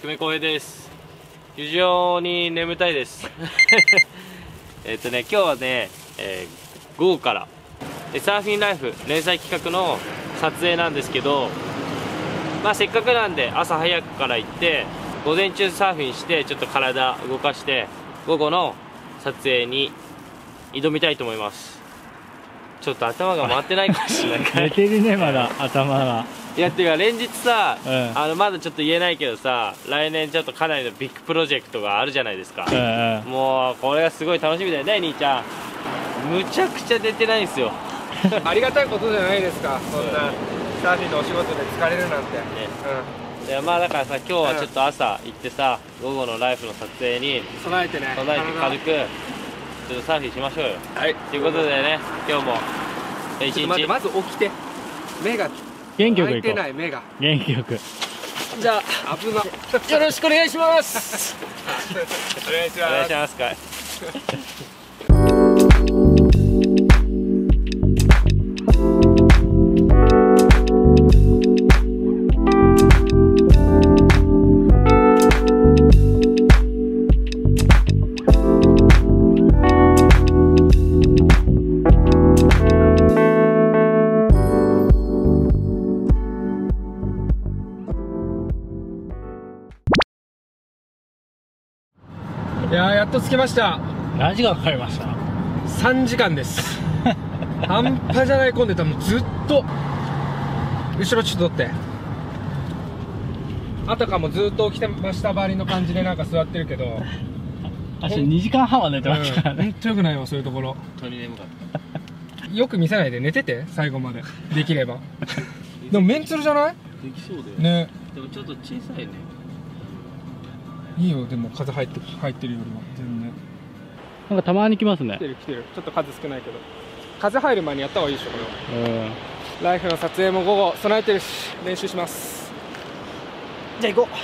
久米浩平です。非常に眠たいです今日はね、午後からサーフィンライフ連載企画の撮影なんですけど、せっかくなんで朝早くから行って午前中サーフィンしてちょっと体動かして午後の撮影に挑みたいと思います。ちょっと頭が回ってないかもしれないから寝てるね、まだ頭が。 いや、っていうか連日さ、まだちょっと言えないけどさ、来年ちょっとかなりのビッグプロジェクトがあるじゃないですか。もうこれがすごい楽しみだよね、兄ちゃん。むちゃくちゃ出てないんですよありがたいことじゃないですか、そんなサーフィンのお仕事で疲れるなんて、 いや、だからさ、今日はちょっと朝行ってさ、午後のライフの撮影に備えてね、 備えて軽くちょっとサーフィンしましょうよ。 はい、 ということでね、今日も一日まず起きて、目が元気よく開いてない、目が元気よく。 じゃあ危なよろしくお願いしますお願いしお願いしまますかい。 いやー、やっと着きました。 何時間かかりました 3時間です半端じゃない混んでた。もうずっと後ろちょっと取って、あたかもずっと起きてましたばりの感じでなんか座ってるけど確かに2時間半は寝てましたからね。 ほんとよくないわ、そういうところ。 本当に眠かった。 よく見せないで寝てて、最後までできればでもメンツルじゃない？ できそうだよね。 でもちょっと小さいね。 いいよ、でも風入ってるよりは全然。 なんかたまに来ますね。 来てる。ちょっと数少ないけど、風入る前にやった方がいいでしょ、これは。ライフの撮影も午後備えてるし、練習します。じゃあ行こう。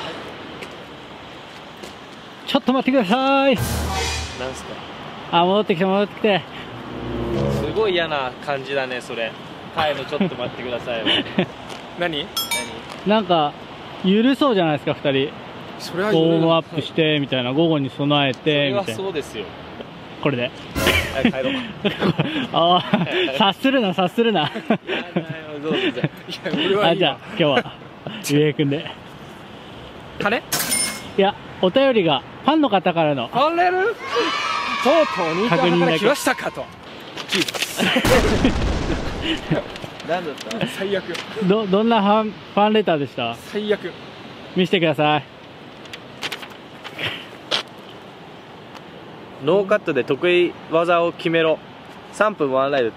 ちょっと待ってください。 なんすか。 戻ってきてすごい嫌な感じだね、それ。帰るのちょっと待ってください何？ なんか緩そうじゃないですか、2人。 それはウォームアップしてみたいな、午後に備えてみたいな。 そうですよ。 これではい、帰ろう察するなどうぞ。 いや、俺はいいじゃわ。 あ今日はゆうえいくんで。 金？ いや、お便りがファンの方からの。 あれる？とうとう兄ちゃんから来ましたかと。 なんだった？ 最悪。 どんなファンレターでした？ 最悪。 見せてください。 ノーカットで得意技を決めろ。3分ワンライド。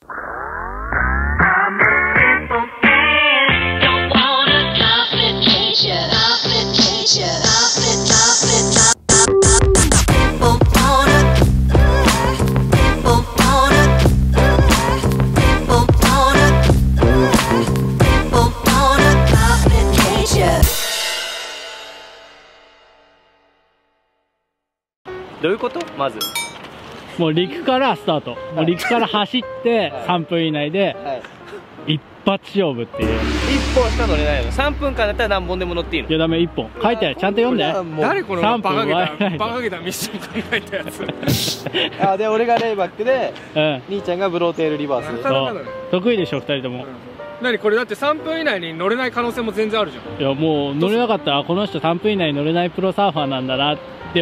どういうこと？まずもう陸からスタート、もう陸から走って3分以内で一発勝負っていう。 1本しか乗れないの。3分間だったら何本でも乗っていいの？ いや、ダメ、1本書いてある、ちゃんと読んで。 誰この 3分バカげ割らないとたミッション考えたやつで、俺がレイバックで、兄ちゃんがブローテールリバース。 そう得意でしょ、2人とも。 何これ、だって3分以内に乗れない可能性も全然あるじゃん。 いや、もう乗れなかったらこの人3分以内に乗れないプロサーファーなんだなって、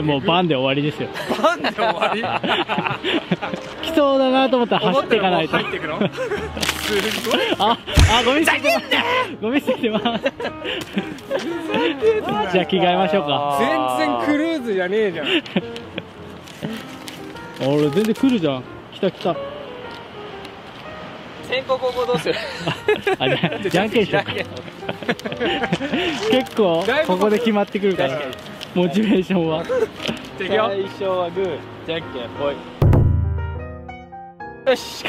もうバンで終わりですよ。 バンで終わり来そうだなと思ったら走っていかないと。 入ってくのすごい。 ゴミ捨ててます。ゴミ捨ててます。じゃあ着替えましょうか。 全然クルーズじゃねえじゃん。 俺全然来るじゃん。来た。 先攻後攻どうする？ じゃんけんしようか。結構ここで決まってくるから、モチベーションは。 最初はグー、じゃんけんぽい。よし、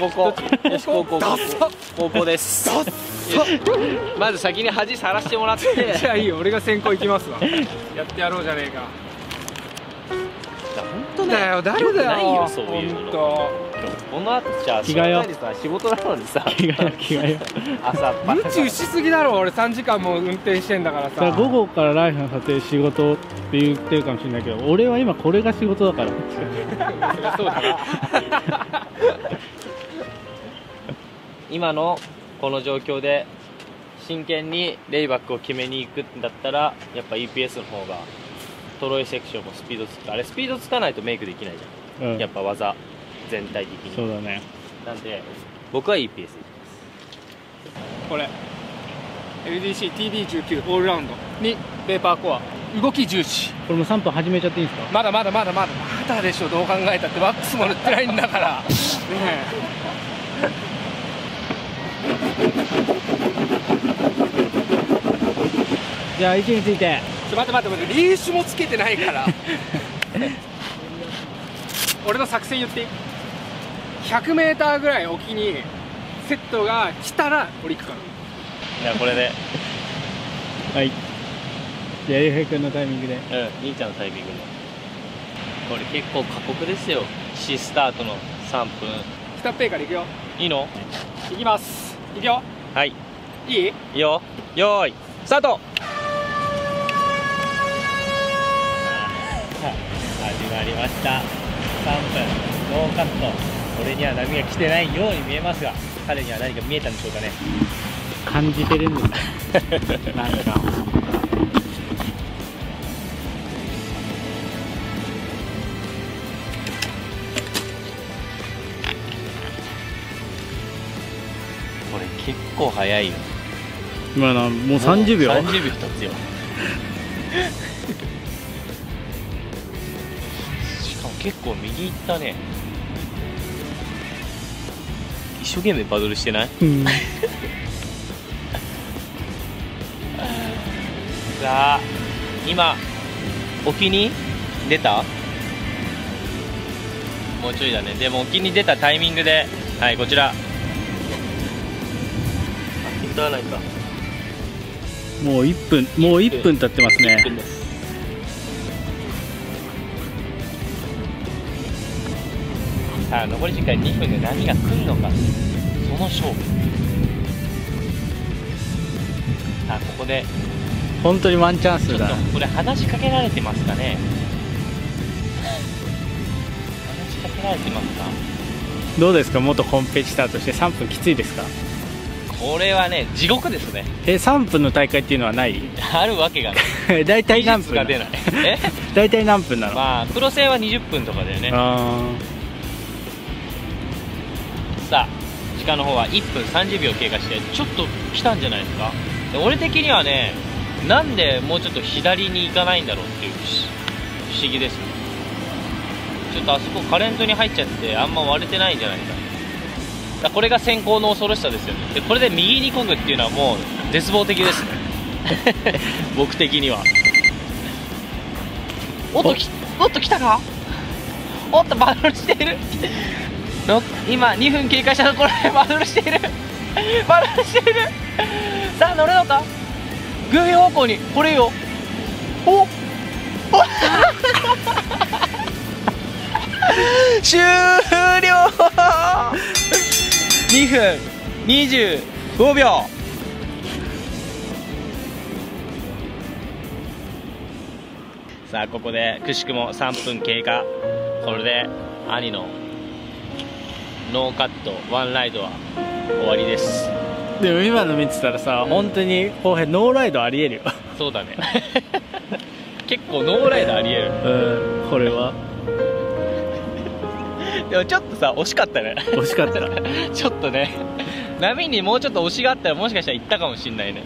高校です。まず先に恥さらしてもらって。 じゃあいいよ、俺が先行行きますわ。やってやろうじゃねえか。 本当だよ、誰だよ。 ないよそういうの。この後じゃあ着替えよう仕事なのにさ、 着替えよう着替えよう。 朝っぱら無知しすぎだろ。俺3時間も運転してんだからだからさ。 午後からライフの撮影仕事って言ってるかもしれないけど、俺は今これが仕事だから。 そうだな。 今のこの状況で真剣にレイバックを決めに行くんだったらやっぱ EPS の方がトロイセクションもスピードつく。あれスピードつかないとメイクできないじゃん、 うん、 やっぱ技全体的に。 そうだね。 なんで僕は EPS でいきます。 これ LDC TD19 オールラウンドにペーパーコア動き重視。 これも3分始めちゃっていいんですか？ まだでしょ。どう考えたってワックスも塗ってないんだからねじゃあ位置について。 え。待ってリーシュもつけてないから俺の作戦言っていい？ 100m ぐらい沖にセットが来たら俺行くから。 じゃあこれではい。じゃあゆうへいくんのタイミングで。 兄ちゃんのタイミングで。これ結構過酷ですよ。C スタートの3分。 北ペイから行くよ。 いいの？ 行きます。行くよ。 はい、 いい？ いいよ。よーいスタート。始まりました。3分ノーカット。俺には波が来てないように見えますが、彼には何か見えたんでしょうかね。 感じてるんですよなんか。 これ結構早いよ。 今のもう30秒。 30秒一つよしかも結構右行ったね。一生懸命パドルしてない？ うんさあ今沖に出た？もうちょいだね。でも沖に出たタイミングで、はい、こちらピントはないか。 もう1分経ってますね。 1分です。さあ残り時間2分で何が来るのか、その勝負。さあここで本当にワンチャンスちょっとだ。 これ話しかけられてますかね。話しかけられてますか。 どうですか、元コンペティターとして3分きついですか？ これはね地獄ですね。 3分の大会っていうのはない？ あるわけがない大体何分技術が出ない大体何分なの？ まあプロ戦は20分とかだよね。さあ時間の方は1分30秒経過してちょっと来たんじゃないですか。で俺的にはね、なんでもうちょっと左に行かないんだろうっていう不思議ですね。ちょっとあそこカレントに入っちゃってあんま割れてないんじゃないか。だこれが先行の恐ろしさですよね。でこれで右に漕ぐっていうのはもう絶望的ですね僕的には。おっと来たか。おっとバトルしている今2分経過したところでバトルしているさあ乗るのか。グーフィー方向にこれよ。お終了2分25秒。さあここでくしくも3分経過。これで兄のノーカットワンライドは終わりです。 でも今の見てたらさ、本当に後編ノーライドありえるよそうだね結構ノーライドありえる。 これはでもちょっとさ惜しかったね惜しかったちょっとね波にもうちょっと押しがあったらもしかしたら行ったかもしんないね。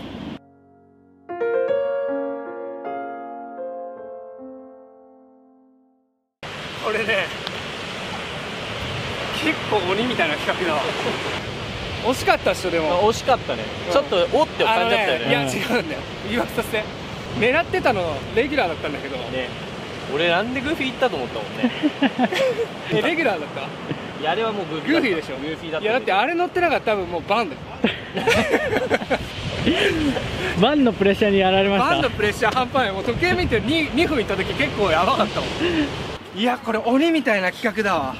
俺ね結構鬼みたいな企画だわ惜しかったっしょ。でも惜しかったね、ちょっとおって感じだったよね。 いや違うんだよ、言い訳させて。狙ってたのレギュラーだったんだけどね。俺なんでグーフィー行ったと思ったもんねレギュラーだった。 いやあれはもうグーフィーグーフィーでしょ。 グーフィーだった。 いやだってあれ乗ってなかったら多分もうバンだよバンのプレッシャーにやられました。 バンのプレッシャー半端ない。もう時計見て 2分いった時結構やばかったもんいやこれ鬼みたいな企画だわ。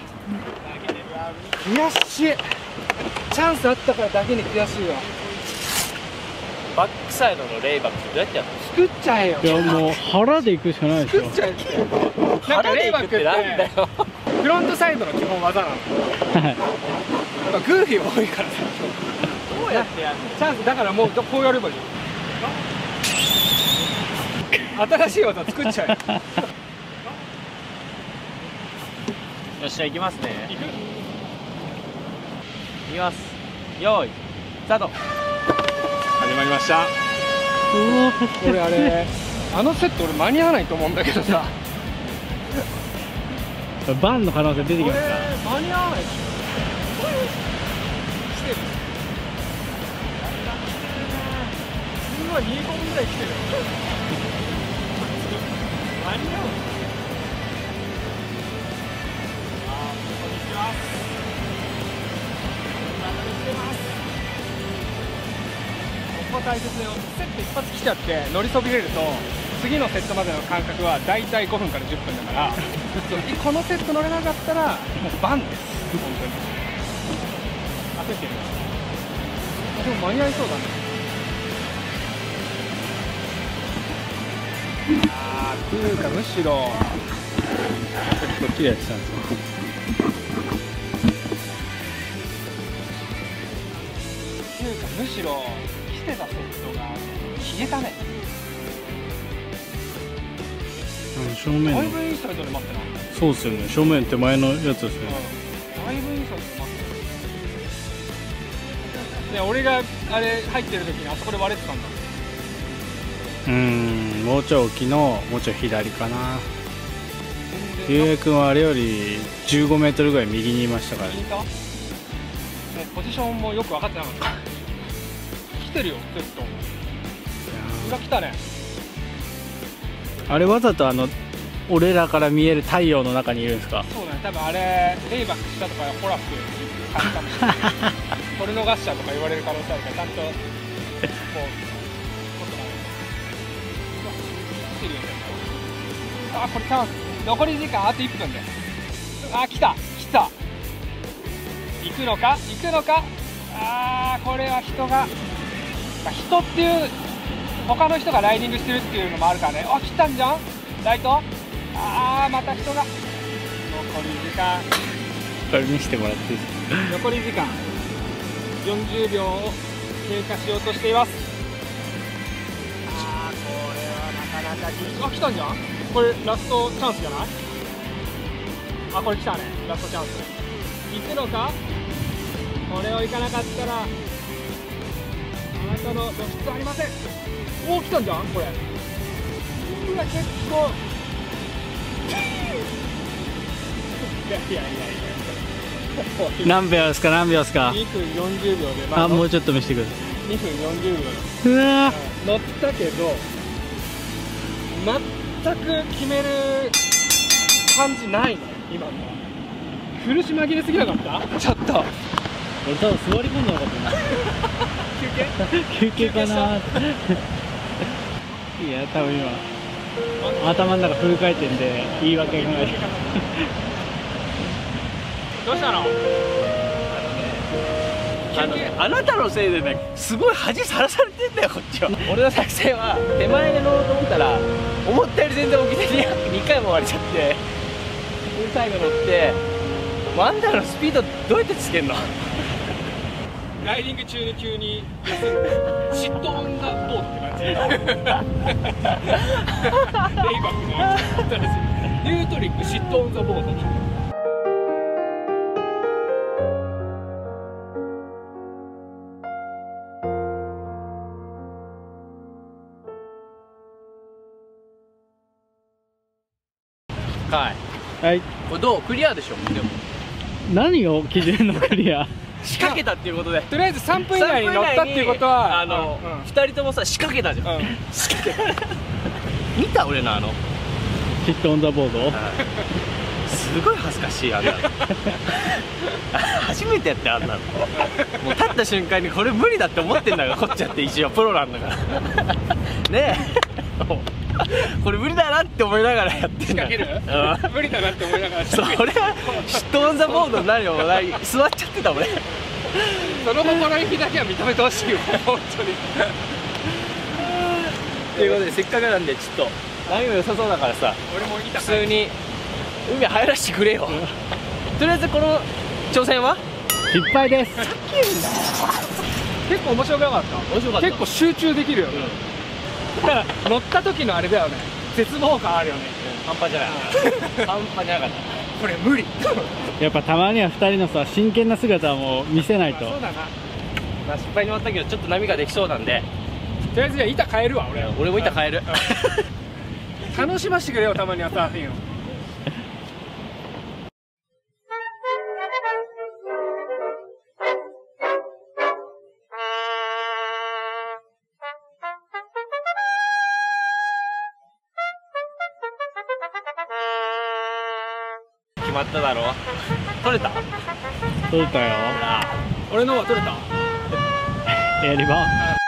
悔しい。チャンスあったからだけに悔しいわ。 バックサイドのレイバックってどうやってやるの？ 作っちゃえよ。 いやもう腹で行くしかないでしょ。 作っちゃえって。なんかレイバックってなんだよ。 フロントサイドの基本技なの。グーフィー多いからさ。 どうやってやるの？ チャンスだからもうこうやればいい。新しい技作っちゃえ。 よっしゃ行きますね。 行く？ 行きます。用意スタート。 始まりました。俺あれあのセット俺間に合わないと思うんだけどさ。 バンの可能性出てきますか？ 間に合わないでしょ。来てる。すごい2本ぐらい来てる。間に合う。こんにちは。ここ大切だよ。セット一発来ちゃって乗りそびれると次のセットまでの間隔はだいたい5分から10分だからこのセット乗れなかったらもうバンです。本当に焦ってる。でも間に合いそうだね。あーっていうかむしろこっちでやってたんですよ。 っていうかむしろ来てたセットが消えたね。 正面のだいぶインサイドで待ってない？ そうっすよね。正面手前のやつですよね。 だいぶインサイドで待ってる。ね、俺があれ入ってる時にあそこで割れてたんだ。 もうちょい沖のもうちょい左かな。ゆうやくんはあれより15メートルぐらい右にいましたからね。 もうポジションもよく分かってなかった。来てるよセット。裏来たね。 あれわざと俺らから見える太陽の中にいるんですか？ そうだね、多分あれレイバックしたとかホラック買ったかもしれないこれ逃しちゃうとか言われる可能性あるからちゃんともうことない。うわ来てるよね。あこれチャンス。残り時間あと1分です。あ来た来た。行くのか行くのか。あーこれは人が人っていう他の人がライディングしてるっていうのもあるからね。あ来たんじゃんライト。あーまた人が。残り時間これ見せてもらっていいですか？ 残り時間40秒を経過しようとしています。あーこれはなかなか厳しい。あ来たんじゃん。これラストチャンスじゃない？あこれ来たねラストチャンス。行くのか。これを行かなかったらあなたの露出ありません。おお来たんじゃんこれ。うわ結構いや何秒ですか？何秒ですか 2分40秒で、 もうちょっと見せてくださ 2分40秒でい。うわ乗ったけど全く決める感じないね今の。苦し紛れすぎなかった？ちょっと俺多分座り込んだのかと思った休憩かな。いや多分今頭の中フル回転で言い訳がない。 どうしたの？ あなたのせいでね、すごい恥さらされてんだよこっちは。俺の作戦は手前で乗ろうと思ったら思ったより全然沖で2回も割れちゃって最後乗ってあんたのスピードどうやってつけんの？ ライディング中に急に休んでシットオンザボードって感じ。レイバックの新しいニュートリックシットオンザボード。 はいはい。 これどうクリアでしょ。でも何を基準のクリア？ 仕掛けたっていうことでとりあえず3分以内に乗ったっていうことは 2人ともさ仕掛けたじゃん。仕掛け見た俺のシットオンザボード？ すごい恥ずかしいあんなの初めてやってあんなのもう立った瞬間にこれ無理だって思ってんだからこっちだって一応プロなんだからねえこれ無理だなって思いながらやってんだ。 仕掛ける無理だなって思いながらそれはシットオンザボードになるよ。座っちゃってた俺。 その心意気だけは認めてほしいよ本当に。 ということでせっかくなんでちょっと波も良さそうだからさ、 俺も板普通に海入らせてくれよ。とりあえずこの挑戦は失敗です。 結構面白くなかった。 面白かった。 結構集中できるよね、だから乗った時のあれだよね、絶望感あるよね。 半端じゃない。半端じゃなかった。 これ無理やっぱたまには2人のさ真剣な姿も見せないと。 そうだな。 まあ失敗に終わったけどちょっと波ができそうなんで、 とりあえずじゃあ板変えるわ俺も板変える。 楽しませてくれよたまにはサーフィンを。 決まっただろ。取れた？ 撮れたよ。 俺のは取れた。 やり場。